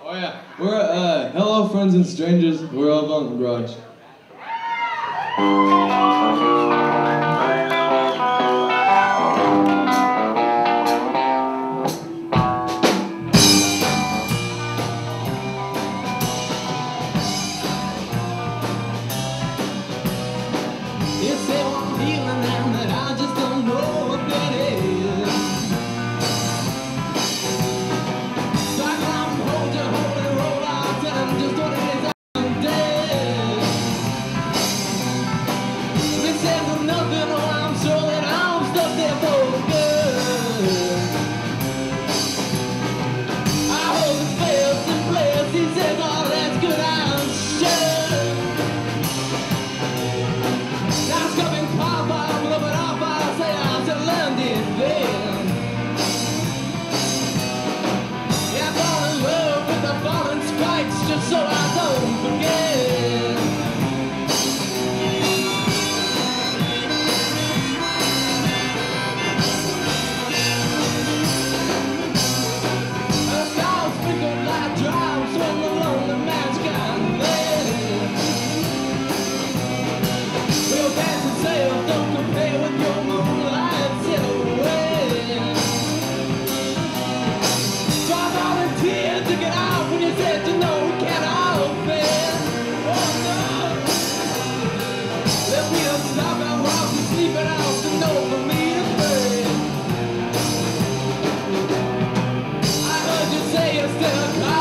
Oh yeah, we're hello friends and strangers, we're Avant Garage. It's a one feeling now that I just don't know what that is. So I come hold you, hold and roll out, tell them just what it is I'm dead. This says nothing, oh I'm sure that I'm stuck there for good. I hold his face in place, he says oh that's good, I'm sure. Just so I don't forget. A star sprinkled light drives when the lonely man's gone there. Real dancing sails don't compare with your moonlight silhouette. So I volunteered to get out when you said to know. Still